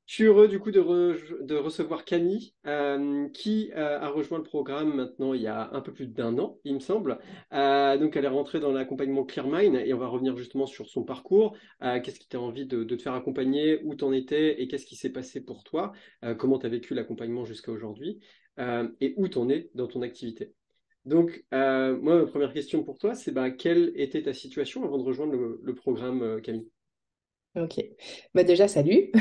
Je suis heureux du coup de recevoir Camille, qui a rejoint le programme maintenant il y a un peu plus d'1 an, il me semble. Donc elle est rentrée dans l'accompagnement Clearmind et on va revenir justement sur son parcours. Qu'est-ce qui t'a envie de te faire accompagner, où t'en étais et qu'est-ce qui s'est passé pour toi, comment tu as vécu l'accompagnement jusqu'à aujourd'hui et où t'en es dans ton activité. Donc moi, ma première question pour toi, c'est bah, quelle était ta situation avant de rejoindre le programme Camille? Ok. Bah déjà, salut.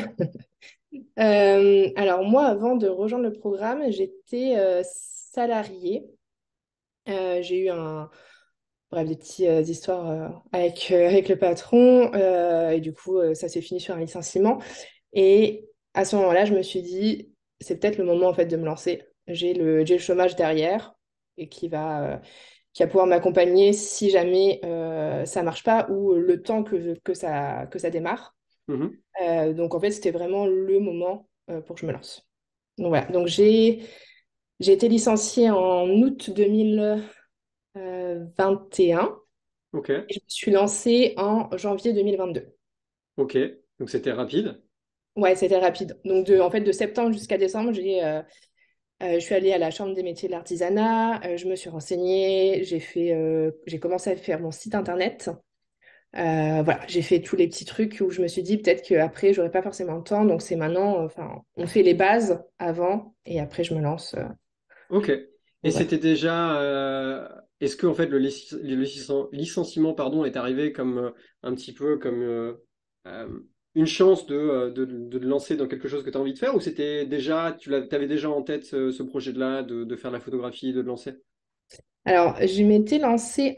Alors moi, avant de rejoindre le programme, j'étais salariée. J'ai eu bref, des petites histoires avec le patron. Et du coup, ça s'est fini sur un licenciement. Et à ce moment-là, je me suis dit, c'est peut-être le moment en fait de me lancer. J'ai le chômage derrière et qui va pouvoir m'accompagner si jamais ça marche pas ou le temps que ça démarre. Mhm. Donc en fait, c'était vraiment le moment pour que je me lance. Donc voilà, donc j'ai été licenciée en août 2021 Ok, et je me suis lancée en janvier 2022. ok, donc c'était rapide. Ouais, c'était rapide. Donc en fait, de septembre jusqu'à décembre, je suis allée à la Chambre des métiers de l'artisanat, je me suis renseignée, j'ai commencé à faire mon site internet. Voilà, j'ai fait tous les petits trucs où je me suis dit peut-être qu'après, j'aurais pas forcément le temps. Donc c'est maintenant, enfin, on fait les bases avant et après, je me lance. Ok. Et Donc voilà. c'était déjà. Est-ce que en fait licenciement pardon est arrivé comme un petit peu comme euh, une chance de te lancer dans quelque chose que tu as envie de faire ou c'était déjà t'avais déjà en tête ce projet-là de faire la photographie, de te lancer? Alors, je m'étais lancée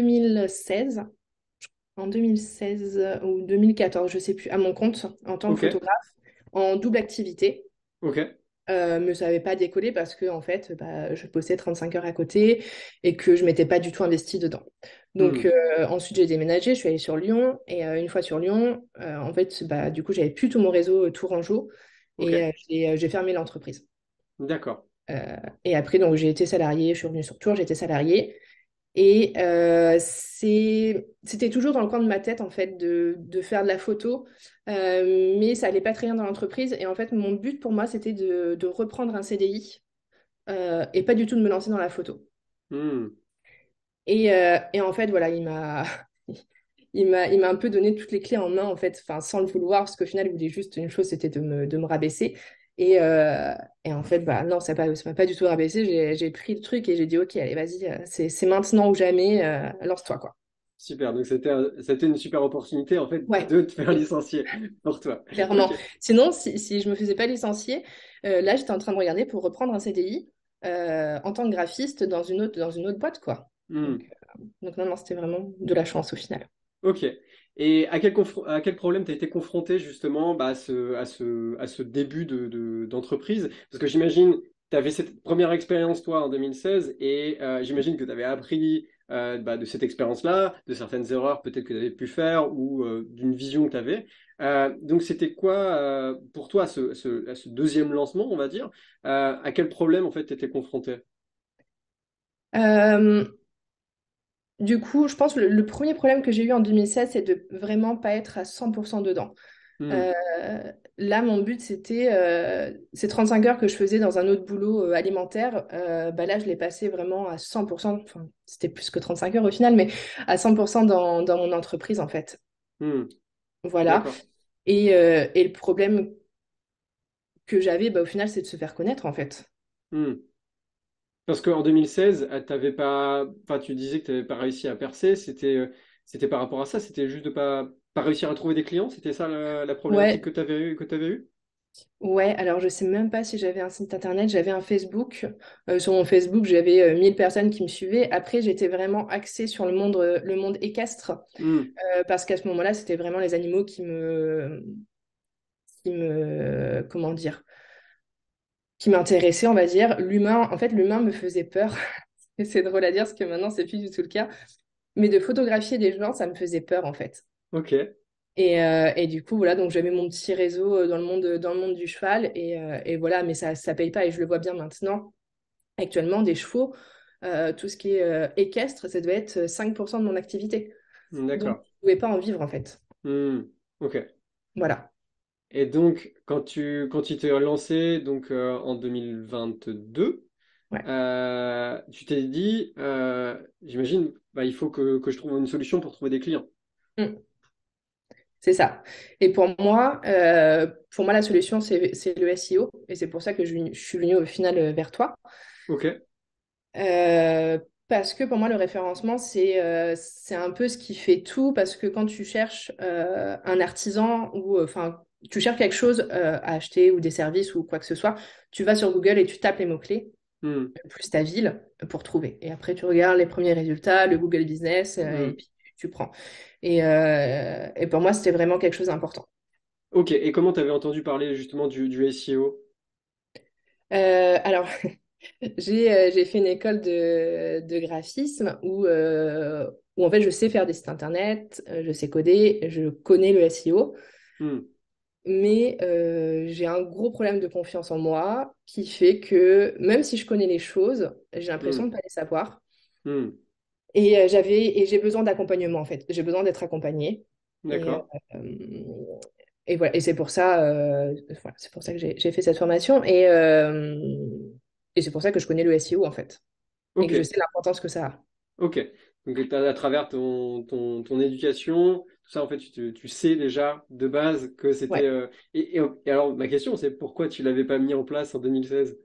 en 2016 ou 2014, je sais plus, à mon compte en tant que Ok, photographe, en double activité. ok, Mais ça n'avait pas décollé parce que en fait, bah, je bossais 35 heures à côté et que je m'étais pas du tout investie dedans. Donc hmm, ensuite, j'ai déménagé, je suis allée sur Lyon et une fois sur Lyon, en fait, bah, du coup, j'avais plus tout mon réseau tourangeau et ok, j'ai fermé l'entreprise. d'accord. Et après, donc, j'ai été salariée, je suis revenue sur Tours, j'ai été salariée. Et c'était toujours dans le coin de ma tête, en fait, de faire de la photo. Mais ça allait pas très bien dans l'entreprise. Et en fait, mon but pour moi, c'était de reprendre un CDI et pas du tout de me lancer dans la photo. Hmm, Et en fait, voilà, il m'a un peu donné toutes les clés en main, en fait, enfin, sans le vouloir, parce qu'au final, il voulait juste une chose, c'était de me rabaisser. Et, euh, et en fait, bah non, ça m'a pas du tout rabaissé. J'ai pris le truc et j'ai dit, OK, allez, vas-y, c'est maintenant ou jamais, lance-toi, quoi. super. Donc c'était une super opportunité en fait Ouais, de te faire licencier pour toi. clairement. Ok. Sinon, si je me faisais pas licencier, là, j'étais en train de regarder pour reprendre un CDI en tant que graphiste dans une autre boîte, quoi. Hmm. Donc non, non, c'était vraiment de la chance au final. Ok. Et à quel problème tu as été confronté justement bah, à ce début d'entreprise? Parce que j'imagine, tu avais cette première expérience toi en 2016 et j'imagine que tu avais appris bah, de cette expérience-là, de certaines erreurs peut-être que tu avais pu faire ou d'une vision que tu avais. Donc c'était quoi pour toi à ce deuxième lancement, on va dire? À quel problème en fait tu étais confronté? Euh, Du coup, je pense que le premier problème que j'ai eu en 2016, c'est de vraiment pas être à 100% dedans. Hmm. Euh, Là, mon but, c'était ces 35 heures que je faisais dans un autre boulot alimentaire. Bah là, je l'ai passé vraiment à 100%. Enfin, c'était plus que 35 heures au final, mais à 100% dans mon entreprise, en fait. Hmm. Voilà. D'accord. Et le problème que j'avais, bah, au final, c'est de se faire connaître, en fait. Hmm. Parce qu'en 2016, t'avais pas, enfin, tu disais que tu n'avais pas réussi à percer. C'était par rapport à ça. C'était juste de pas réussir à trouver des clients. C'était ça la problématique Ouais, que tu avais eu? ouais, alors je sais même pas si j'avais un site internet, j'avais un Facebook. Sur mon Facebook, j'avais 1000 personnes qui me suivaient. Après, j'étais vraiment axée sur le monde équestre, Hmm. parce qu'à ce moment-là, c'était vraiment les animaux comment dire, qui m'intéressaient, on va dire. L'humain, en fait, l'humain me faisait peur. Et c'est drôle à dire, parce que maintenant, c'est plus du tout le cas. Mais de photographier des gens, ça me faisait peur, en fait. Ok. Et du coup, voilà, donc j'avais mon petit réseau dans le monde du cheval. Et voilà, mais ça paye pas. Et je le vois bien maintenant. Actuellement, des chevaux, tout ce qui est équestre, ça devait être 5% de mon activité. Donc, D'accord. je ne pouvais pas en vivre, en fait. Hmm. Ok. Voilà. Et donc, quand tu t'es lancé donc, en 2022, Ouais. tu t'es dit, j'imagine, bah, il faut que je trouve une solution pour trouver des clients. Mm. C'est ça. Et pour moi, la solution, c'est le SEO. Et c'est pour ça que je suis venue au final vers toi. Ok. Euh, Parce que pour moi, le référencement, c'est un peu ce qui fait tout. Parce que quand tu cherches un artisan ou enfin, tu cherches quelque chose à acheter ou des services ou quoi que ce soit, tu vas sur Google et tu tapes les mots-clés, Hmm. plus ta ville, pour trouver. Et après, tu regardes les premiers résultats, le Google Business, et Hmm. puis tu prends. Et pour moi, c'était vraiment quelque chose d'important. Ok. Et comment tu avais entendu parler justement du SEO? Alors, j'ai fait une école de graphisme où en fait je sais faire des sites internet, je sais coder, je connais le SEO, Hmm. mais j'ai un gros problème de confiance en moi qui fait que même si je connais les choses, j'ai l'impression de Hmm. ne pas les savoir. Hmm. Et j'ai besoin d'accompagnement en fait. J'ai besoin d'être accompagnée. Et, D'accord. et voilà. Et c'est pour ça que j'ai fait cette formation. Et c'est pour ça que je connais le SEO en fait. Et Ok. que je sais l'importance que ça a. Ok. Donc, à travers ton éducation, tout ça, en fait, tu sais déjà de base que c'était. Ouais. Et alors, ma question, c'est pourquoi tu l'avais pas mis en place en 2016?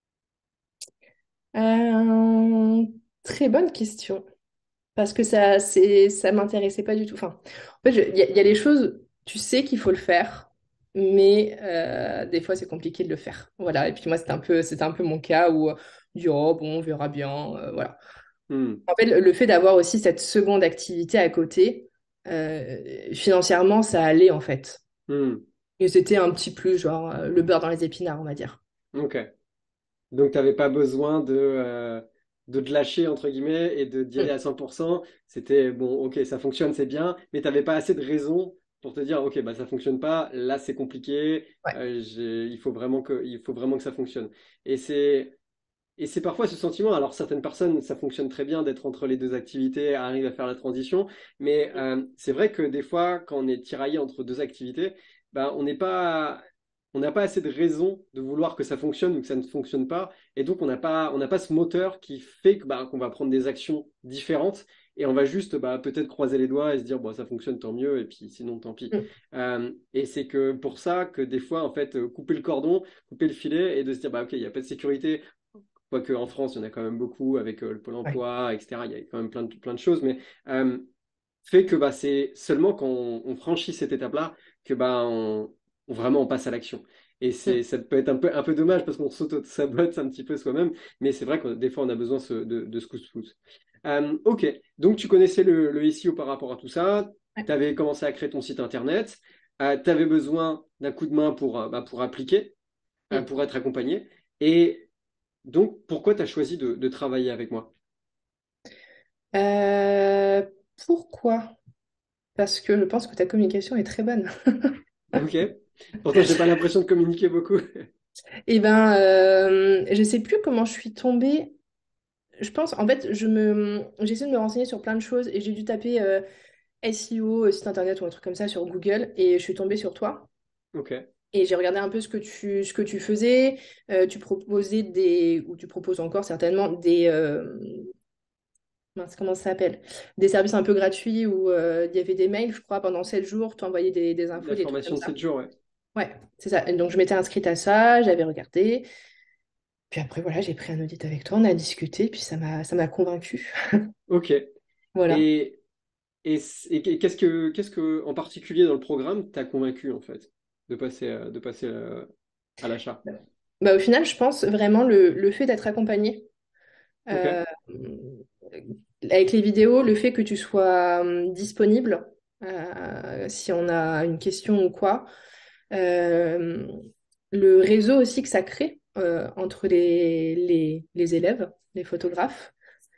Euh, Très bonne question. Parce que ça m'intéressait pas du tout. Enfin, en fait, il y a des choses, tu sais qu'il faut le faire, mais des fois, c'est compliqué de le faire. Voilà. Et puis moi, c'était un peu mon cas où, du oh, bon, on verra bien. Voilà. Hmm. En fait, le fait d'avoir aussi cette seconde activité à côté, financièrement, ça allait en fait. Hmm. Et c'était un petit plus, genre le beurre dans les épinards, on va dire. Ok. Donc, tu n'avais pas besoin de te lâcher, entre guillemets, et d'y aller Mm. à 100%. C'était bon, ok, ça fonctionne, c'est bien, mais tu n'avais pas assez de raisons pour te dire, ok, bah, ça fonctionne pas, là, c'est compliqué, Ouais. il faut vraiment que ça fonctionne. Et c'est, et c'est parfois ce sentiment, alors certaines personnes, ça fonctionne très bien d'être entre les deux activités, arrivent à faire la transition, mais c'est vrai que des fois, quand on est tiraillé entre deux activités, ben, on n'a pas assez de raisons de vouloir que ça fonctionne ou que ça ne fonctionne pas, et donc on n'a pas ce moteur qui fait que, bah, qu'on va prendre des actions différentes, et on va juste bah, peut-être croiser les doigts et se dire, bon, ça fonctionne, tant mieux, et puis sinon, tant pis. Mm. Et c'est que pour ça que des fois, en fait, couper le cordon, couper le filet, et de se dire, bah, ok, il n'y a pas de sécurité. Quoique en France, il y en a quand même beaucoup avec le Pôle Ouais. emploi, etc. Il y a quand même plein de choses, mais euh, fait que bah, c'est seulement quand on franchit cette étape-là que bah, vraiment on passe à l'action. Et Mm. ça peut être un peu dommage parce qu'on s'auto-sabote un petit peu soi-même, mais c'est vrai que des fois on a besoin de ce coup de pouce. Ok, donc tu connaissais le SEO par rapport à tout ça, tu Ouais. avais commencé à créer ton site internet, tu avais besoin d'un coup de main bah, pour appliquer, Mm. pour être accompagné. Et donc, pourquoi tu as choisi de travailler avec moi? Euh, Pourquoi? Parce que je pense que ta communication est très bonne. Ok. Pourtant, j'ai pas l'impression de communiquer beaucoup. Eh ben, je sais plus comment je suis tombée. Je pense, en fait, j'essaie de me renseigner sur plein de choses et j'ai dû taper SEO, site internet ou un truc comme ça sur Google et je suis tombée sur toi. Ok. Et j'ai regardé un peu ce que tu faisais. Tu proposais ou tu proposes encore certainement mince, comment ça s'appelle? Des services un peu gratuits où il y avait des mails, je crois, pendant 7 jours, tu envoyais des infos, La des trucs comme formation de ça. 7 jours, ouais. Ouais, c'est ça. Et donc je m'étais inscrite à ça, j'avais regardé. Puis après, voilà, j'ai pris un audit avec toi, on a discuté, puis ça m'a convaincue. Ok. Voilà. Et, et qu'est-ce que, en particulier dans le programme, t'as convaincu, en fait, de passer à l'achat? Bah, au final, je pense vraiment le fait d'être accompagné Ok. euh, avec les vidéos, le fait que tu sois disponible si on a une question ou quoi. Euh, le réseau aussi que ça crée entre les élèves, les photographes.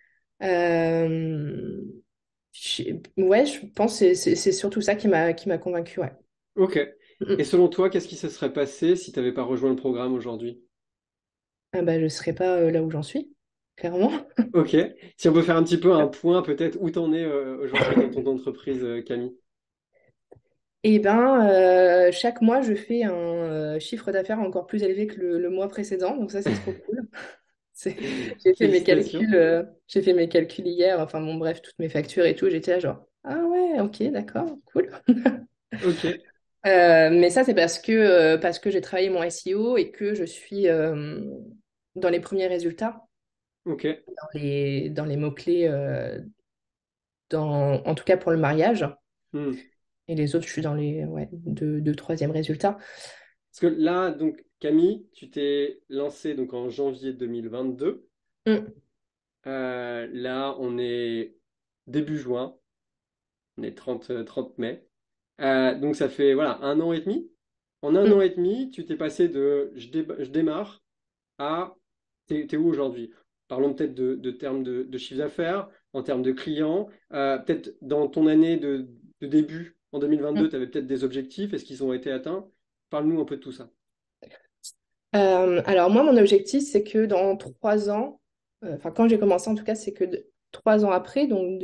Euh, ouais, je pense que c'est surtout ça qui m'a convaincue, ouais. Ok. Et Mm. selon toi, qu'est-ce qui se serait passé si tu n'avais pas rejoint le programme aujourd'hui? Ah bah, je ne serais pas là où j'en suis, clairement. Ok. Si on peut faire un petit peu un point, peut-être, où t'en es aujourd'hui dans ton entreprise, Camille? Et ben, chaque mois, je fais un chiffre d'affaires encore plus élevé que le mois précédent. Donc ça, c'est trop cool. C'est- Félicitations. J'ai fait mes calculs hier. Enfin bon, bref, toutes mes factures et tout. J'étais là genre, ah ouais, ok, d'accord, cool. Ok, Mais ça, c'est parce que j'ai travaillé mon SEO et que je suis dans les premiers résultats, ok. dans les mots-clés, en tout cas pour le mariage. Hmm. Et les autres, je suis dans les deux troisième résultats. Parce que là, donc, Camille, tu t'es lancé donc en janvier 2022. Mm, Là, on est début juin, on est 30 mai. Donc, ça fait voilà, 1 an et demi. En un mm. an et demi, tu t'es passé de je démarre à t'es où aujourd'hui? Parlons peut-être de termes de chiffre d'affaires, en termes de clients. Peut-être dans ton année de début, en 2022, tu avais peut-être des objectifs. Est-ce qu'ils ont été atteints? Parle-nous un peu de tout ça. Alors moi, mon objectif, c'est que dans 3 ans, enfin quand j'ai commencé en tout cas, c'est que 3 ans après, donc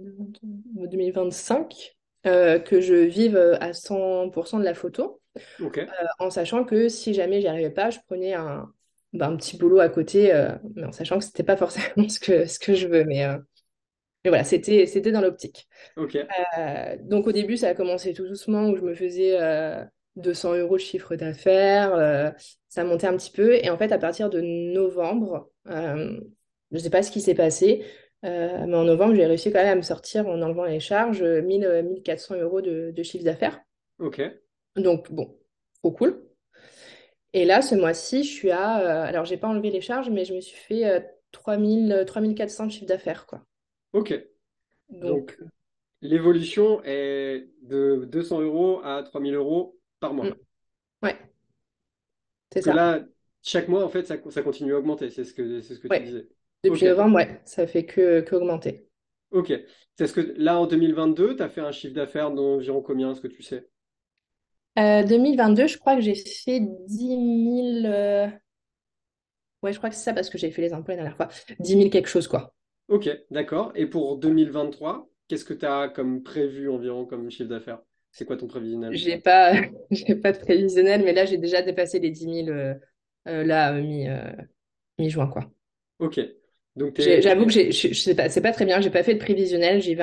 2025, que je vive à 100% de la photo, Ok, en sachant que si jamais j'y arrivais pas, je prenais un petit boulot à côté, mais en sachant que c'était pas forcément ce que je veux. Mais voilà, c'était dans l'optique. ok, Donc au début, ça a commencé tout doucement, où je me faisais 200 euros de chiffre d'affaires, ça montait un petit peu. Et en fait, à partir de novembre, je ne sais pas ce qui s'est passé, mais en novembre, j'ai réussi quand même à me sortir en enlevant les charges 1400 euros de chiffre d'affaires. ok, Donc bon, trop cool. Et là, ce mois-ci, je suis à... alors, j'ai pas enlevé les charges, mais je me suis fait 3400 de chiffre d'affaires, quoi. ok. Donc, Donc, l'évolution est de 200 euros à 3 000 euros par mm, mois. ouais, c'est Parce que ça. là, chaque mois, en fait, ça continue à augmenter. C'est ce que tu Ouais. disais. Depuis Ok, novembre, ouais, ça fait que augmenter. ok. C'est ce que là, en 2022, tu as fait un chiffre d'affaires d'environ combien, est-ce que tu sais? 2022, je crois que j'ai fait 10 000. Ouais, je crois que c'est ça parce que j'ai fait les impôts la dernière fois. 10 000 quelque chose, quoi. Ok, d'accord. Et pour 2023, qu'est-ce que tu as comme prévu environ comme chiffre d'affaires? C'est quoi ton prévisionnel? J'ai pas, j'ai pas de prévisionnel, mais là, j'ai déjà dépassé les 10 000 là, mi-juin, quoi. Ok. Donc, tu es J'avoue que je sais pas, c'est pas très bien. J'ai pas fait de prévisionnel. J'y vais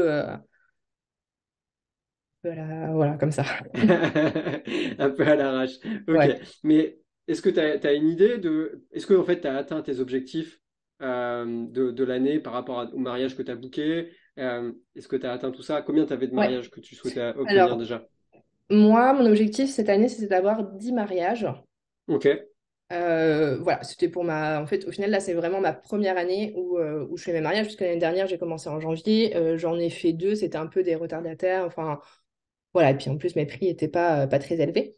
voilà, comme ça. un peu à l'arrache. Ok. Ouais. Mais est-ce que tu as une idée de... Est-ce que en fait, tu as atteint tes objectifs de l'année par rapport au mariage que tu as booké? Est-ce que tu as atteint tout ça? Combien tu avais de Ouais. mariages que tu souhaitais obtenir Alors, déjà? moi, mon objectif cette année, c'était d'avoir 10 mariages. Ok. Voilà, c'était pour ma. En fait, au final, là, c'est vraiment ma première année où je fais mes mariages, puisque l'année dernière, j'ai commencé en janvier. J'en ai fait deux, c'était un peu des retardataires. Enfin, voilà. Et puis en plus, mes prix n'étaient pas très élevés.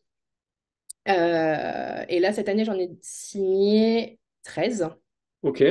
Et là, cette année, j'en ai signé 13. Ok.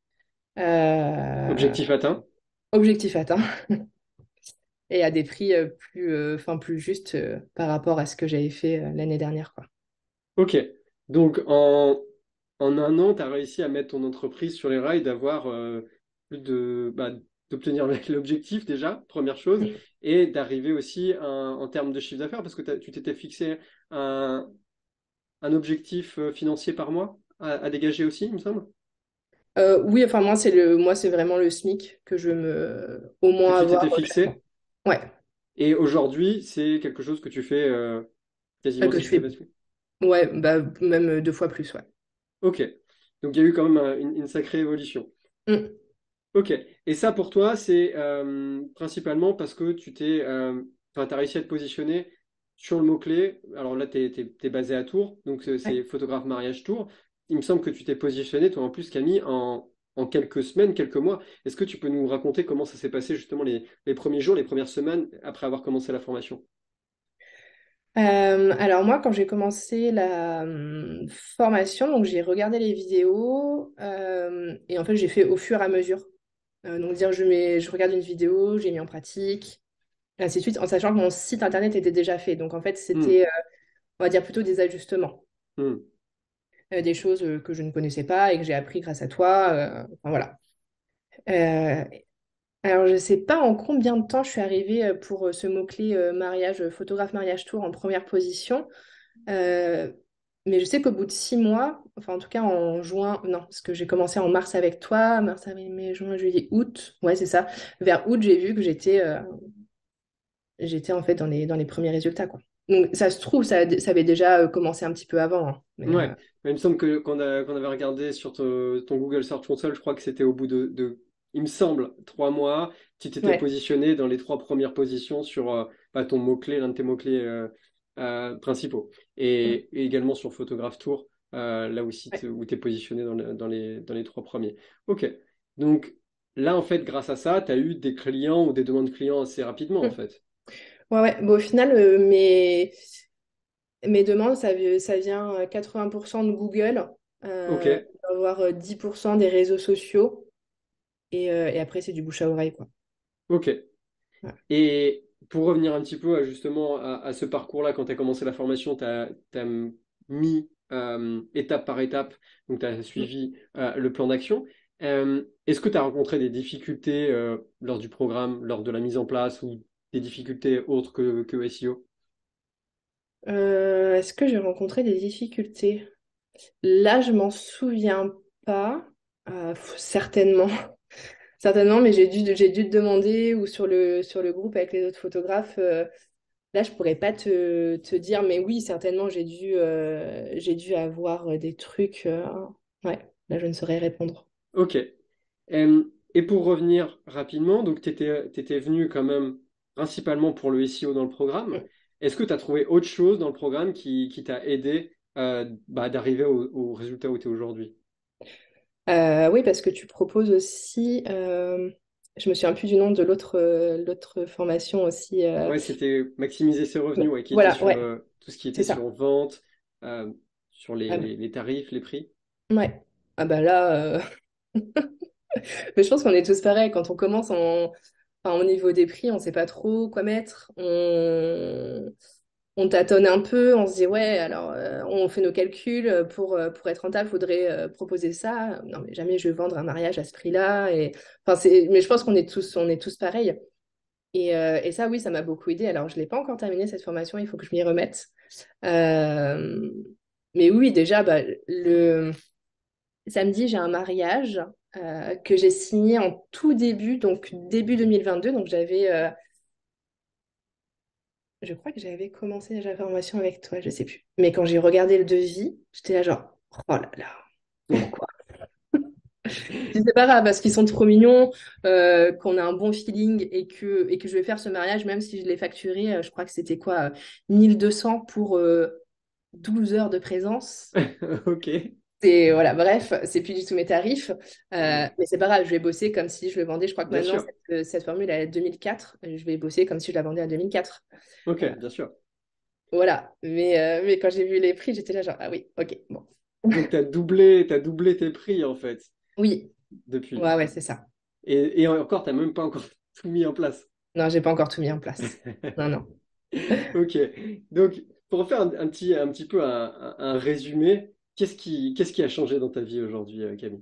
Euh, Objectif atteint? Objectif atteint. Et à des prix plus justes par rapport à ce que j'avais fait l'année dernière, quoi. Ok. Donc, en un an, tu as réussi à mettre ton entreprise sur les rails, d'avoir plus d'obtenir l'objectif déjà, première chose, et d'arriver aussi en termes de chiffre d'affaires, parce que tu t'étais fixé un, un objectif financier par mois à dégager aussi, il me semble, Oui, enfin, moi, c'est vraiment le SMIC que je me. Au que moins tu avoir t'étais chaque mois. fixé. Ouais. Et aujourd'hui, c'est quelque chose que tu fais quasiment Que je fais. systématiquement. Ouais, bah, même 2 fois plus, ouais. Ok. Donc, il y a eu quand même une sacrée évolution. Mm. Ok. Et ça, pour toi, c'est principalement parce que enfin, t'as réussi à te positionner sur le mot-clé. Alors là, tu es basé à Tours, donc Ouais. c'est photographe mariage Tours. Il me semble que tu t'es positionné, toi en plus, Camille, en quelques semaines, quelques mois. Est-ce que tu peux nous raconter comment ça s'est passé justement les premiers jours, les premières semaines après avoir commencé la formation? Alors moi, quand j'ai commencé la formation, donc j'ai regardé les vidéos et en fait j'ai fait au fur et à mesure. Donc dire je regarde une vidéo, j'ai mis en pratique, et ainsi de suite, en sachant que mon site internet était déjà fait. Donc en fait Hmm, c'était, on va dire plutôt des ajustements, hmm. des choses que je ne connaissais pas et que j'ai appris grâce à toi. Enfin voilà. Euh, Alors, je ne sais pas en combien de temps je suis arrivée pour ce mot-clé mariage, photographe mariage tour en première position. Euh, mais je sais qu'au bout de 6 mois, enfin en tout cas en juin, non, parce que j'ai commencé en mars avec toi, mars, avril, mai, juin, juillet, août. Ouais, c'est ça. Vers août, j'ai vu que j'étais en fait dans les premiers résultats, quoi. Donc ça se trouve, ça avait déjà commencé un petit peu avant, hein. Mais Ouais, mais il me semble que qu'on avait regardé sur ton Google Search Console, je crois que c'était au bout il me semble, 3 mois, tu t'étais ouais. positionné dans les trois premières positions sur ton mot-clé, l'un de tes mots-clés principaux. Et également sur Photograph Tour, là aussi Ouais. où tu es positionné dans les trois premiers. Ok, donc là, en fait, grâce à ça, tu as eu des clients ou des demandes clients assez rapidement, en Mm. fait. Ouais, ouais. Bon, au final, mes demandes, ça vient 80% de Google, Ok, avoir 10% des réseaux sociaux, et après, c'est du bouche à oreille, quoi. ok. Ouais. Et pour revenir un petit peu justement à ce parcours-là, quand tu as commencé la formation, tu as mis étape par étape, donc tu as Mm. suivi le plan d'action. Est-ce que tu as rencontré des difficultés lors du programme, lors de la mise en place, ou des difficultés autres que SEO? Est-ce que j'ai rencontré des difficultés? Là, je m'en souviens pas. Certainement. Certainement, mais j'ai dû te demander ou sur le groupe avec les autres photographes. Là, je pourrais pas te dire, mais oui, certainement, j'ai dû avoir des trucs. Ouais, là, je ne saurais répondre. Ok. Et pour revenir rapidement, donc tu étais venu quand même principalement pour le SEO dans le programme. Est-ce que tu as trouvé autre chose dans le programme qui t'a aidé d'arriver au résultat où tu es aujourd'hui? Oui, parce que tu proposes aussi. Je me souviens plus du nom de l'autre formation aussi. Ouais, c'était maximiser ses revenus, ouais, qui était Voilà, sur ouais, tout ce qui était c'est ça. sur vente, euh, sur Ah, les tarifs, les prix. ouais. Ah bah là, mais je pense qu'on est tous pareils. Quand on commence enfin, au niveau des prix, on ne sait pas trop quoi mettre. On tâtonne un peu, on se dit, ouais, alors on fait nos calculs pour être rentable, il faudrait proposer ça. Non, mais jamais je vais vendre un mariage à ce prix-là. Enfin, mais je pense qu'on est tous pareils. Et ça, oui, ça m'a beaucoup aidé. Alors, je ne l'ai pas encore terminé cette formation, il faut que je m'y remette. Euh, Mais oui, déjà, bah, le samedi, j'ai un mariage que j'ai signé en tout début, donc début 2022. Donc, je crois que j'avais commencé déjà la formation avec toi, je sais plus. Mais quand j'ai regardé le devis, j'étais là genre, oh là là, pourquoi? C'est pas grave parce qu'ils sont trop mignons, qu'on a un bon feeling et que je vais faire ce mariage, même si je l'ai facturé, je crois que c'était quoi, 1200 pour 12 heures de présence. Ok, Voilà, bref, c'est plus du tout mes tarifs. Mais c'est pas grave, je vais bosser comme si je le vendais. Je crois que bien maintenant, sûr. cette formule elle est à 2004. Je vais bosser comme si je la vendais à 2004. Ok, Euh, bien sûr. voilà. Mais quand j'ai vu les prix, j'étais là genre, ah oui, ok, bon. Donc, t'as doublé tes prix, en fait, Oui, depuis. ouais, ouais, c'est ça. Et encore, t'as même pas encore tout mis en place. Non, j'ai pas encore tout mis en place. Non, non. Ok. Donc, pour faire un petit peu un résumé, qu'est-ce qui a changé dans ta vie aujourd'hui, Camille?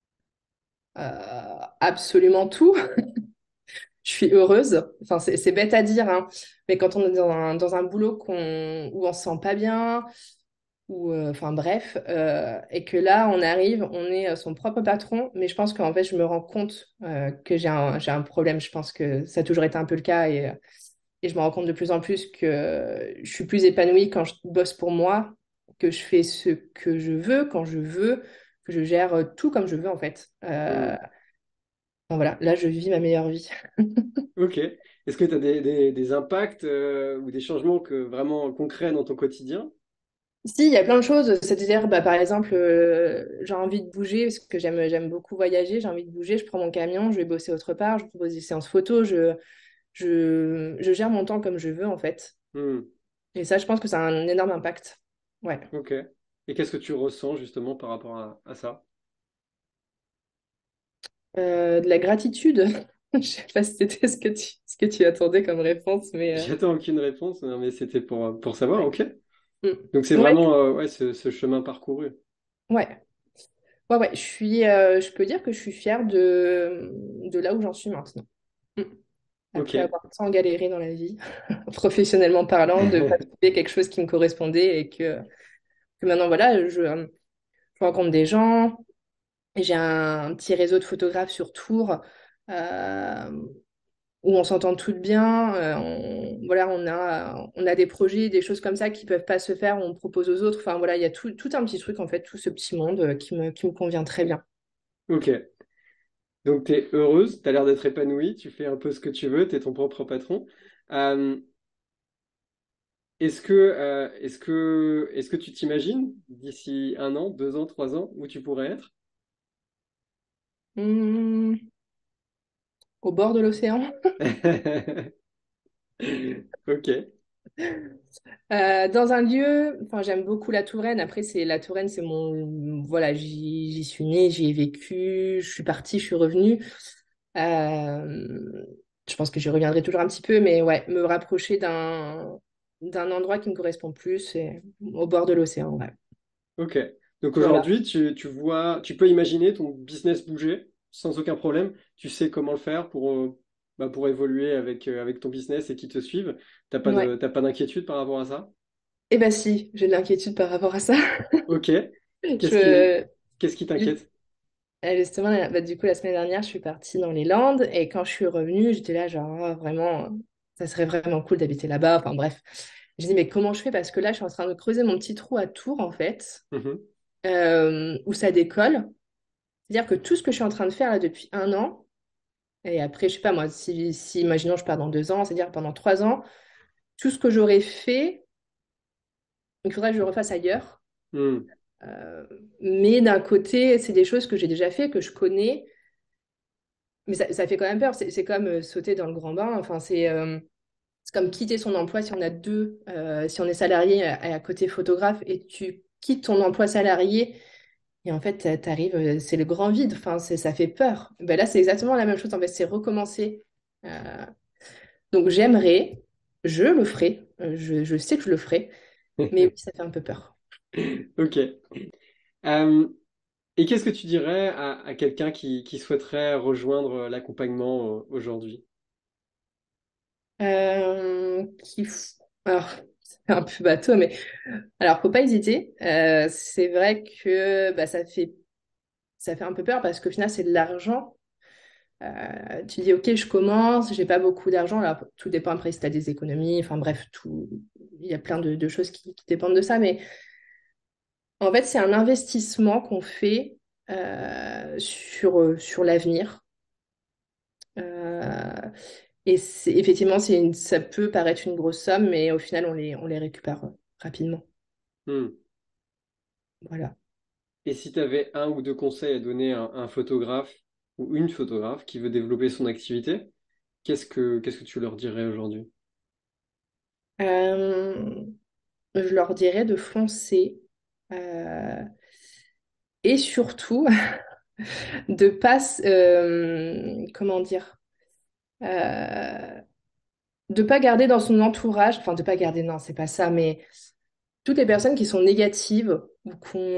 Absolument tout. Je suis heureuse. Enfin, c'est bête à dire, hein. Mais quand on est dans un boulot où on se sent pas bien, enfin bref, et que là, on arrive, on est son propre patron, mais je pense qu'en fait, je me rends compte que j'ai un problème. Je pense que ça a toujours été un peu le cas, et je me rends compte de plus en plus que je suis plus épanouie quand je bosse pour moi, que je fais ce que je veux, quand je veux, que je gère tout comme je veux, en fait. Hmm. Enfin, voilà, là, je vis ma meilleure vie. Ok. Est-ce que tu as des impacts ou des changements vraiment concrets dans ton quotidien? Si, il y a plein de choses. C'est-à-dire, bah, par exemple, j'ai envie de bouger parce que j'aime beaucoup voyager. J'ai envie de bouger. Je prends mon camion, je vais bosser autre part. Je propose des séances photos. Je gère mon temps comme je veux, en fait. Hmm. Et ça, je pense que ça a un énorme impact. Ouais. Ok. Et qu'est-ce que tu ressens justement par rapport à ça? De la gratitude. Je sais pas si c'était ce que tu attendais comme réponse, mais J'attends aucune réponse, non, mais c'était pour savoir, ouais. ok. Donc c'est Mm. Ouais, vraiment ouais, ce chemin parcouru. ouais. Ouais, ouais. Je peux dire que je suis fière de là où j'en suis maintenant. Mm. Ok. Après avoir tant galéré dans la vie, professionnellement parlant, de pas trouver quelque chose qui me correspondait et que maintenant, voilà, je rencontre des gens. J'ai un petit réseau de photographes sur Tours euh, où on s'entend toutes bien. Voilà, on a des projets, des choses comme ça qui peuvent pas se faire, on propose aux autres. Enfin, voilà, il y a tout un petit truc, en fait, tout ce petit monde qui me convient très bien. Ok. Donc, tu es heureuse, tu as l'air d'être épanouie, tu fais un peu ce que tu veux, tu es ton propre patron. Euh, est-ce que tu t'imagines d'ici 1 an, 2 ans, 3 ans, où tu pourrais être? Hmm, au bord de l'océan. Ok. Dans un lieu, enfin, j'aime beaucoup la Touraine. Après, la Touraine, c'est voilà, j'y suis née, j'y ai vécu, je suis partie, je suis revenue. Euh, je pense que j'y reviendrai toujours un petit peu, mais ouais, me rapprocher d'un endroit qui me correspond plus, c'est au bord de l'océan, ouais. Ok. Donc Voilà. aujourd'hui, tu peux imaginer ton business bouger sans aucun problème. Tu sais comment le faire pour évoluer avec ton business et qui te suivent. Ouais. T'as pas d'inquiétude par rapport à ça? Eh ben si, j'ai de l'inquiétude par rapport à ça. Ok. Qu'est-ce qui, Je, qu'est-ce qui t'inquiète? Justement, bah, du coup, la semaine dernière, je suis partie dans les Landes et quand je suis revenue, j'étais là, genre, oh, vraiment, ça serait vraiment cool d'habiter là-bas. Enfin, bref. Je dis, mais comment je fais? Parce que là, je suis en train de creuser mon petit trou à Tours, en fait, Mhm. où ça décolle. C'est-à-dire que tout ce que je suis en train de faire là depuis 1 an, et après, je sais pas moi, si imaginons, je pars dans 2 ans, c'est-à-dire pendant 3 ans, tout ce que j'aurais fait, il faudrait que je le refasse ailleurs. Hmm. Euh, mais d'un côté, c'est des choses que j'ai déjà fait, que je connais. Mais ça fait quand même peur. C'est comme sauter dans le grand bain. Enfin, c'est comme quitter son emploi si on a deux, si on est salarié à côté photographe et tu quittes ton emploi salarié et en fait, t'arrives, c'est le grand vide. Enfin, ça fait peur. Ben là, c'est exactement la même chose. En fait, c'est recommencer. Euh, donc, j'aimerais, je le ferai. Je sais que je le ferai. Mais oui, ça fait un peu peur. Ok. Euh, et qu'est-ce que tu dirais à quelqu'un qui souhaiterait rejoindre l'accompagnement aujourd'hui? Alors, c'est un peu bateau, mais alors, faut pas hésiter. C'est vrai que bah, ça fait un peu peur parce qu'au final, c'est de l'argent. Tu dis, OK, je commence, j'ai pas beaucoup d'argent. Alors, tout dépend après si tu as des économies. Enfin, bref, il y a plein de choses qui dépendent de ça. Mais en fait, c'est un investissement qu'on fait sur l'avenir. Euh, et effectivement, ça peut paraître une grosse somme, mais au final, on les récupère rapidement. Hmm. Voilà. Et si tu avais un ou deux conseils à donner à un photographe ou une photographe qui veut développer son activité, qu'est-ce que tu leur dirais aujourd'hui? Euh, je leur dirais de foncer. Euh, et surtout, de pas, comment dire, euh, de pas garder dans son entourage, enfin de pas garder, non, c'est pas ça, mais toutes les personnes qui sont négatives ou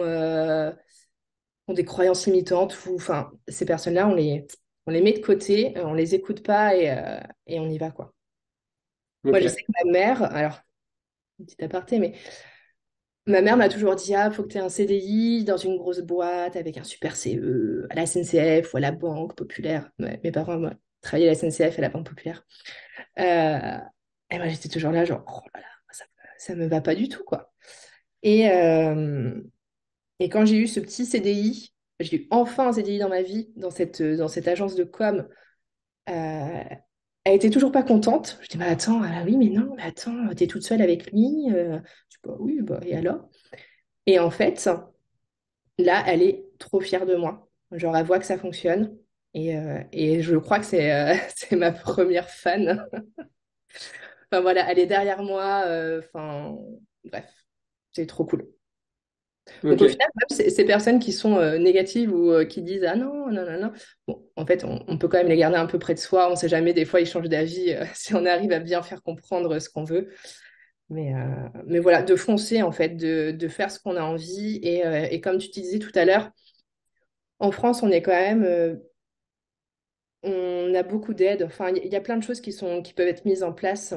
ont des croyances limitantes, ou enfin ces personnes-là, on les met de côté, on les écoute pas et on y va quoi. Moi, je sais Ok. que ma mère, alors petit aparté, mais ma mère m'a toujours dit, ah, faut que tu aies un CDI dans une grosse boîte avec un super CE, à la SNCF ou à la Banque Populaire. Ouais, mes parents, moi, travaillaient à la SNCF et à la Banque Populaire. Euh, et moi, j'étais toujours là, genre, oh là là, ça me va pas du tout, quoi. Et, euh, et quand j'ai eu ce petit CDI, j'ai eu enfin un CDI dans ma vie, dans cette agence de com, elle était toujours pas contente. Je dis, bah attends, ah oui, mais non, mais attends, t'es toute seule avec lui. Je dis, bah oui, bah, et alors? Et en fait, là, elle est trop fière de moi. Genre, elle voit que ça fonctionne. Et je crois que c'est ma première fan. Enfin voilà, elle est derrière moi. Enfin, bref, c'est trop cool. Donc au Ok. final, même ces personnes qui sont négatives ou qui disent ah non, non, non, non, bon, en fait, on peut quand même les garder un peu près de soi. On ne sait jamais, des fois, ils changent d'avis si on arrive à bien faire comprendre ce qu'on veut. Mais voilà, de foncer, en fait, de faire ce qu'on a envie. Et comme tu disais tout à l'heure, en France, on est quand même on a beaucoup d'aide. Enfin, il y a plein de choses qui peuvent être mises en place.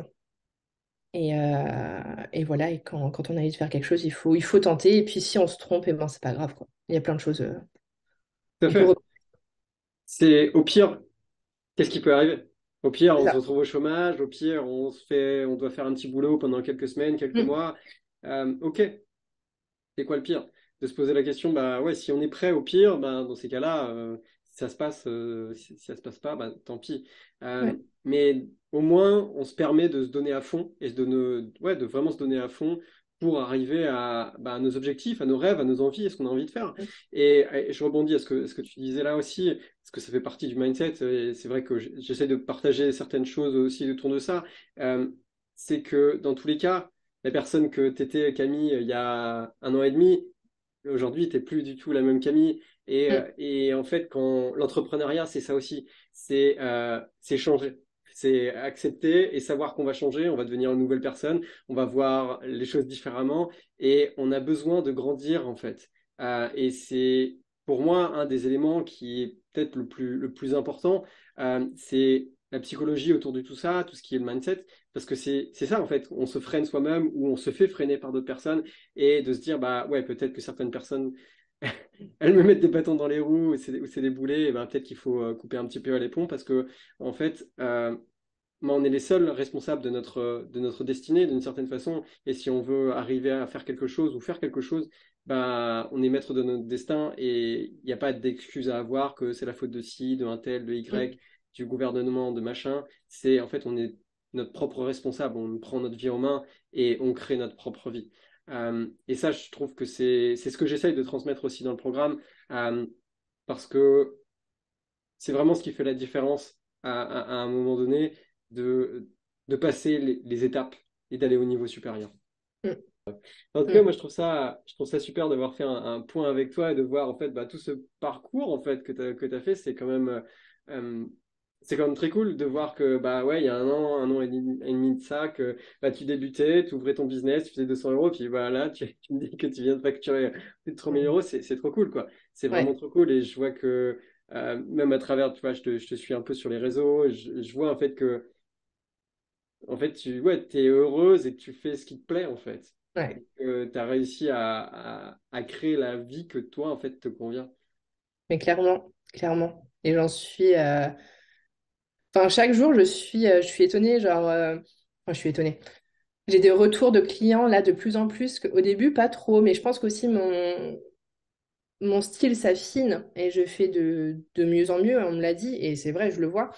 Et voilà, et quand on a envie de faire quelque chose, il faut tenter. Et puis si on se trompe, et ben, c'est pas grave, quoi. Il y a plein de choses. Tout à On peut fait. C'est au pire, qu'est-ce qui peut arriver? Au pire, c'est on se ça. retrouve au chômage. Au pire, on doit faire un petit boulot pendant quelques semaines, quelques Mm. mois. Ok, c'est quoi le pire? De se poser la question, bah ouais, si on est prêt au pire, bah, dans ces cas-là, si ça se passe, si ça se passe pas, bah tant pis. Ouais. Mais au moins, on se permet de se donner à fond et ouais, de vraiment se donner à fond pour arriver à nos objectifs, à nos rêves, à nos envies, à ce qu'on a envie de faire. Mm. Et je rebondis à ce que tu disais là aussi, parce que ça fait partie du mindset. Et c'est vrai que j'essaie de partager certaines choses aussi autour de ça. Euh, c'est que dans tous les cas, la personne que tu étais, Camille, il y a 1 an et demi, aujourd'hui, tu n'es plus du tout la même Camille. Mm. Et en fait, quand l'entrepreneuriat, c'est ça aussi, c'est changer. C'est accepter et savoir qu'on va changer, on va devenir une nouvelle personne, on va voir les choses différemment et on a besoin de grandir en fait. Et c'est pour moi un des éléments qui est peut-être le plus important, c'est la psychologie autour de tout ça, tout ce qui est le mindset, parce que c'est ça en fait, on se freine soi-même ou on se fait freiner par d'autres personnes et de se dire bah ouais peut-être que certaines personnes elles me mettent des bâtons dans les roues ou c'est des boulets, et ben peut-être qu'il faut couper un petit peu les ponts parce que en fait ben, on est les seuls responsables de notre destinée d'une certaine façon et si on veut arriver à faire quelque chose ou faire quelque chose, bah on est maître de notre destin et il n'y a pas d'excuse à avoir que c'est la faute de ci, de un tel, de Mm. Y, du gouvernement, de machin. C'est en fait on est notre propre responsable, on prend notre vie en main et on crée notre propre vie. Et ça, je trouve que c'est ce que j'essaye de transmettre aussi dans le programme, euh, parce que c'est vraiment ce qui fait la différence à un moment donné de, de passer les étapes et d'aller au niveau supérieur. Mm. En tout cas, Mm. moi, je trouve ça super d'avoir fait un point avec toi et de voir en fait bah, tout ce parcours en fait que tu as fait. Euh, c'est quand même très cool de voir que bah ouais, il y a un an et demi de ça, que bah, tu débutais, tu ouvrais ton business, tu faisais 200 euros, puis voilà, tu me dis que tu viens de facturer plus de 3000 Mm. euros, c'est trop cool quoi. C'est vraiment Ouais. trop cool et je vois que même à travers, tu vois, je te suis un peu sur les réseaux, et je vois en fait que en fait, ouais, t'es heureuse et tu fais ce qui te plaît, en fait. Ouais. Tu as réussi à créer la vie que toi, en fait, te convient. Mais clairement, clairement. Et j'en suis. Enfin, chaque jour, je suis étonnée, genre. Enfin, je suis étonnée. J'ai des retours de clients là de plus en plus, qu'au début, pas trop, mais je pense qu'aussi mon style s'affine et je fais de mieux en mieux, on me l'a dit, et c'est vrai, je le vois.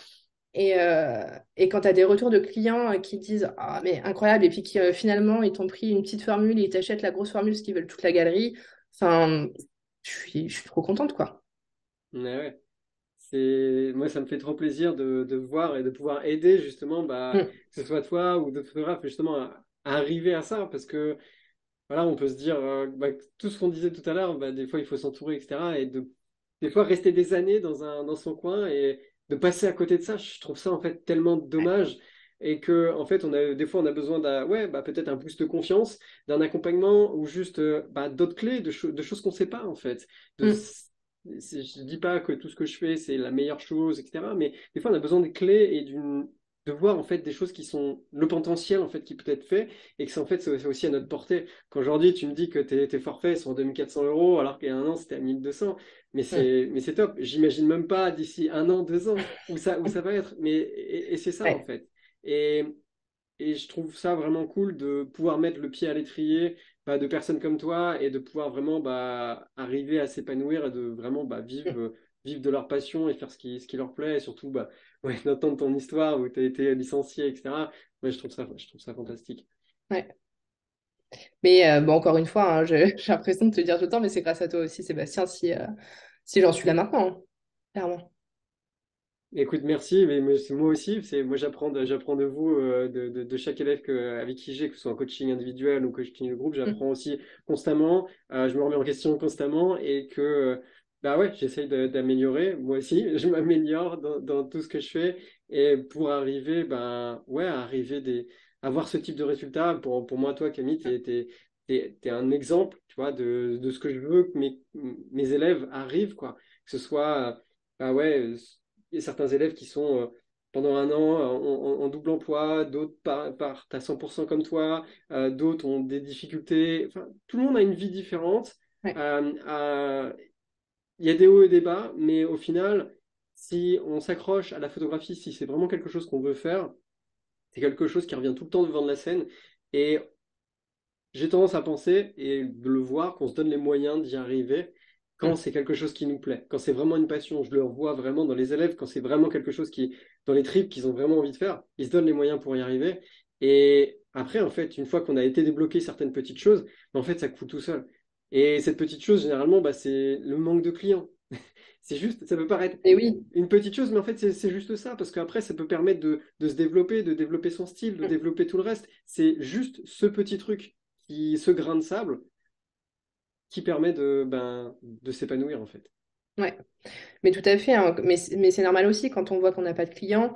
Et quand tu as des retours de clients qui disent ah, mais incroyable, et puis qui finalement ils t'ont pris une petite formule et ils t'achètent la grosse formule parce qu'ils veulent toute la galerie, enfin, je suis trop contente, quoi. Ouais, ouais. Moi, ça me fait trop plaisir de voir et de pouvoir aider, justement, bah, Mm, que ce soit toi ou d'autres photographes, justement, à arriver à ça. Parce que, voilà, on peut se dire, bah, tout ce qu'on disait tout à l'heure, bah, des fois, il faut s'entourer, etc. Et des fois, rester des années dans son coin et de passer à côté de ça, je trouve ça, en fait, tellement dommage. Et que, en fait, des fois, on a besoin ouais, bah, peut-être un boost de confiance, d'un accompagnement ou juste bah, d'autres clés, de choses qu'on ne sait pas, en fait. De, mm, je ne dis pas que tout ce que je fais, c'est la meilleure chose, etc. Mais des fois, on a besoin des clés et de voir, en fait, des choses qui sont le potentiel, en fait, qui peut être fait et que, en fait, c'est aussi à notre portée. Qu'aujourd'hui, tu me dis que tes forfaits sont à 2400 euros, alors qu'il y a 1 an, c'était à 1200. mm. Mais c'est top. J'imagine même pas d'ici 1 an, 2 ans, où ça va être. Et c'est ça, en Ouais. fait. Et, et je trouve ça vraiment cool de pouvoir mettre le pied à l'étrier bah, de personnes comme toi et de pouvoir vraiment bah, arriver à s'épanouir et de vraiment bah, Mm. vivre de leur passion et faire ce qui leur plaît. Et surtout, bah, ouais, d'entendre ton histoire où tu as été licencié, etc. Ouais, je trouve ça fantastique. Ouais. Mais bon, encore une fois, hein, j'ai l'impression de te le dire tout le temps, mais c'est grâce à toi aussi, Sébastien, si j'en suis là maintenant, hein, clairement. Écoute, merci, mais c'est moi aussi, moi j'apprends de vous, de chaque élève avec qui j'ai, que ce soit en coaching individuel ou coaching de groupe, Mm. j'apprends aussi constamment, je me remets en question constamment et que bah ouais, j'essaye d'améliorer, moi aussi, je m'améliore dans tout ce que je fais et pour arriver, ben ouais, avoir ce type de résultat. Pour moi, toi, Camille, t'es un exemple, tu vois, de ce que je veux que mes élèves arrivent, quoi. Que ce soit, bah ouais. il y a certains élèves qui sont pendant un an en double emploi, d'autres partent à 100% comme toi, d'autres ont des difficultés. Enfin, tout le monde a une vie différente. Ouais. Il y a des hauts et des bas, mais au final, si on s'accroche à la photographie, si c'est vraiment quelque chose qu'on veut faire, c'est quelque chose qui revient tout le temps devant de la scène. Et j'ai tendance à penser et de le voir qu'on se donne les moyens d'y arriver quand Mm. c'est quelque chose qui nous plaît, quand c'est vraiment une passion. Je le vois vraiment dans les élèves, quand c'est vraiment quelque chose qui, dans les tripes qu'ils ont vraiment envie de faire, ils se donnent les moyens pour y arriver. Et après, en fait, une fois qu'on a été débloqué certaines petites choses, en fait, ça coule tout seul. Et cette petite chose, généralement, bah, c'est le manque de clients. C'est juste, ça peut paraître Et oui. une petite chose, mais en fait, c'est juste ça, parce qu'après, ça peut permettre de se développer, de développer son style, de Mm. développer tout le reste. C'est juste ce petit truc ce grain de sable qui permet de s'épanouir, en fait. Ouais. Mais tout à fait, hein. Mais c'est normal aussi quand on voit qu'on n'a pas de clients.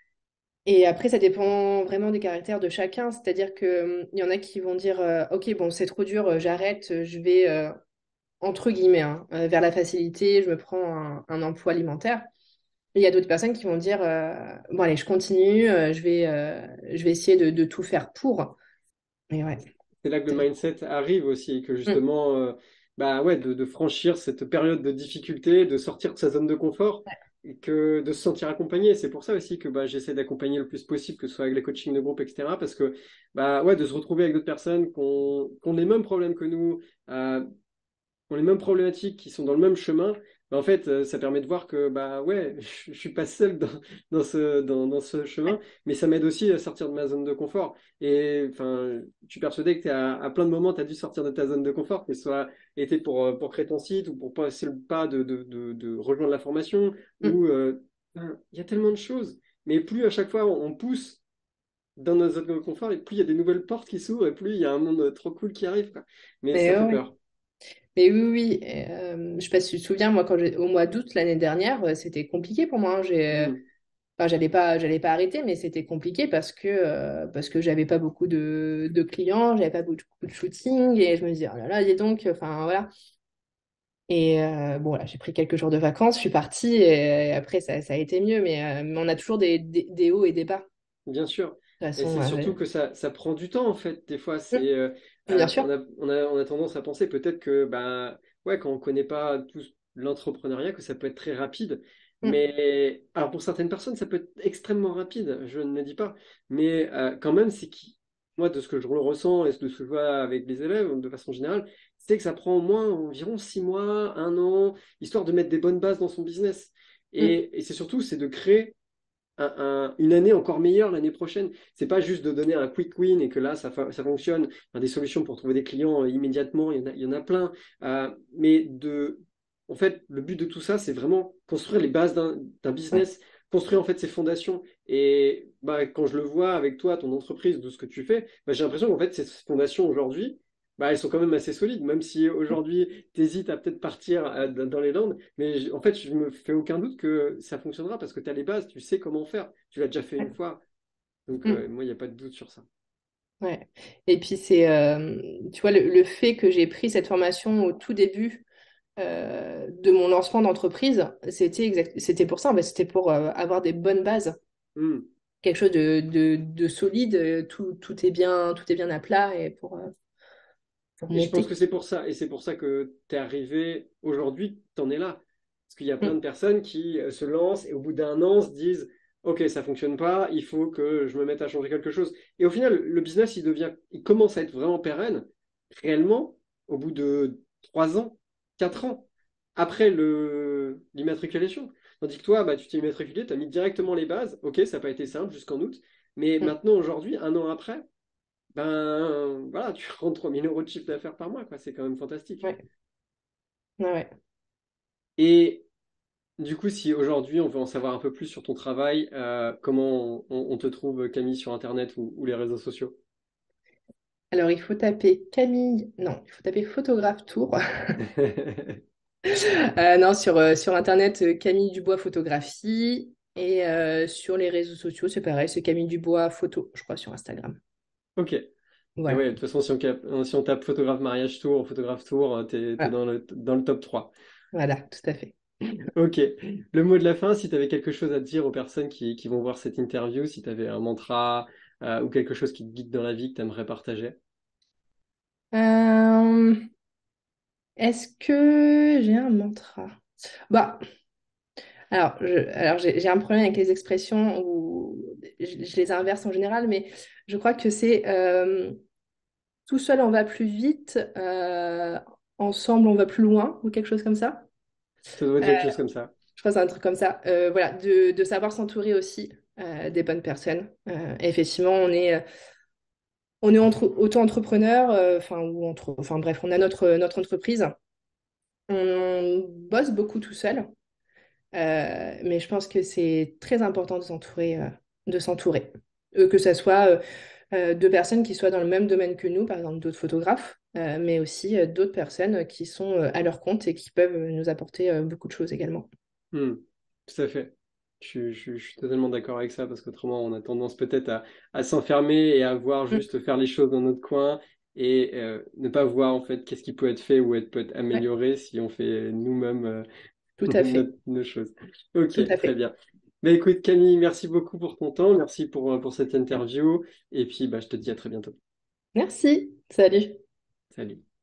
Et après, ça dépend vraiment des caractères de chacun. C'est-à-dire que il y en a qui vont dire OK, bon, c'est trop dur, j'arrête, je vais, entre guillemets, hein, vers la facilité, je me prends un emploi alimentaire. Et il y a d'autres personnes qui vont dire bon, allez, je continue, je vais essayer de tout faire pour. Et ouais. C'est là que le mindset arrive aussi, que Mm. justement, bah ouais, de franchir cette période de difficulté, de sortir de sa zone de confort, et que de se sentir accompagné. C'est pour ça aussi que bah, j'essaie d'accompagner le plus possible, que ce soit avec les coachings de groupe, etc. Parce que bah ouais, de se retrouver avec d'autres personnes qui ont les mêmes problèmes que nous, euh, ont les mêmes problématiques, qui sont dans le même chemin, bah, en fait, ça permet de voir que bah ouais, je suis pas seul dans ce chemin, mais ça m'aide aussi à sortir de ma zone de confort. Et enfin, je suis persuadé que à plein de moments, tu as dû sortir de ta zone de confort, que ce soit été pour créer ton site ou pour passer le pas de rejoindre la formation, Mm. ou enfin, il y a tellement de choses. Mais plus à chaque fois on pousse dans notre zone de confort, et plus il y a des nouvelles portes qui s'ouvrent, et plus il y a un monde trop cool qui arrive, quoi. Mais Mais ça fait ouais. peur. Mais oui, oui. Et, je sais pas si tu te souviens, moi, au mois d'août l'année dernière, c'était compliqué pour moi, hein. Hmm. Enfin, j'allais pas arrêter, mais c'était compliqué parce que j'avais pas beaucoup de clients, j'avais pas beaucoup de shooting, et je me disais, oh là là, dis donc, enfin, voilà. Et bon, là, j'ai pris quelques jours de vacances, je suis partie, et après, ça a été mieux, mais on a toujours des hauts et des bas. Bien sûr. De toute Et façon, c'est surtout que ça prend du temps, en fait. Des fois, bien sûr. on a tendance à penser peut-être que, bah, ouais, quand on ne connaît pas tout l'entrepreneuriat, que ça peut être très rapide. Mm, Mais, alors pour certaines personnes, ça peut être extrêmement rapide, je ne le dis pas. Mais quand même, moi, de ce que je ressens et de ce que je vois avec les élèves, de façon générale, c'est que ça prend au moins environ 6 mois, un an, histoire de mettre des bonnes bases dans son business. mm, Et c'est surtout, c'est de créer une année encore meilleure l'année prochaine. C'est pas juste de donner un quick win et que là, ça fonctionne. Enfin, des solutions pour trouver des clients immédiatement, il y en a plein. Mais en fait, le but de tout ça, c'est vraiment construire les bases d'un ouais, business, construire en fait ses fondations. Et bah, quand je le vois avec toi, ton entreprise, de ce que tu fais, bah, j'ai l'impression qu'en fait, ces fondations aujourd'hui, bah, elles sont quand même assez solides, même si aujourd'hui, tu hésites à peut-être partir dans les Landes. Mais en fait, je me fais aucun doute que ça fonctionnera parce que tu as les bases, tu sais comment faire. Tu l'as déjà fait une fois. Donc, mm, moi, il n'y a pas de doute sur ça. ouais. Et puis, tu vois, le fait que j'ai pris cette formation au tout début de mon lancement d'entreprise, c'était pour ça, en fait, c'était pour avoir des bonnes bases, Hmm. quelque chose de solide, tout est bien à plat et pour Et je pense monter. que c'est pour ça. Et c'est pour ça que tu es arrivé aujourd'hui, tu en es là. Parce qu'il y a plein Mm, de personnes qui se lancent et au bout d'un an se disent, OK, ça fonctionne pas, il faut que je me mette à changer quelque chose. Et au final, le business, il commence à être vraiment pérenne, réellement, au bout de 3 ans, 4 ans, après l'immatriculation. Tandis que toi, bah, tu t'es immatriculé, tu as mis directement les bases. OK, ça n'a pas été simple jusqu'en août. Mais mm, maintenant, aujourd'hui, un an après, ben voilà, tu rentres 3 000 € de chiffre d'affaires par mois, quoi. C'est quand même fantastique. ouais, ouais, ouais. Et du coup, si aujourd'hui on veut en savoir un peu plus sur ton travail, comment on te trouve, Camille, sur Internet ou les réseaux sociaux? Alors, il faut taper Camille, non, il faut taper photographe tour. Non, sur Internet, Camille Dubois photographie. Et sur les réseaux sociaux, c'est pareil, c'est Camille Dubois photo, je crois, sur Instagram. Ok. Et Voilà, ouais, de toute façon, si on tape photographe mariage tour ou photographe tour, t'es voilà, dans le top 3. voilà, tout à fait. Ok. Le mot de la fin, si tu avais quelque chose à dire aux personnes qui vont voir cette interview, si tu avais un mantra ou quelque chose qui te guide dans la vie que tu aimerais partager. Euh, Est-ce que j'ai un mantra? Bah, alors j'ai un problème avec les expressions où je les inverse en général, mais je crois que c'est tout seul on va plus vite, ensemble on va plus loin, ou quelque chose comme ça. Ça doit être Euh, quelque chose comme ça. je crois que c'est un truc comme ça. Voilà, de savoir s'entourer aussi des bonnes personnes. Et effectivement, on est auto-entrepreneur, enfin bref, on a notre entreprise. On bosse beaucoup tout seul, mais je pense que c'est très important de s'entourer. Que ce soit de personnes qui soient dans le même domaine que nous, par exemple d'autres photographes, mais aussi d'autres personnes qui sont à leur compte et qui peuvent nous apporter beaucoup de choses également. Hmm, tout à fait. Je suis totalement d'accord avec ça parce qu'autrement, on a tendance peut-être à s'enfermer et à voir Mm. juste faire les choses dans notre coin et ne pas voir en fait qu'est-ce qui peut être fait ou peut être Ouais, amélioré si on fait nous-mêmes tout à fait, nos choses. tout Ok, à très fait. bien. Bah, écoute, Camille, merci beaucoup pour ton temps, merci pour cette interview et puis bah, je te dis à très bientôt. Merci, salut. Salut.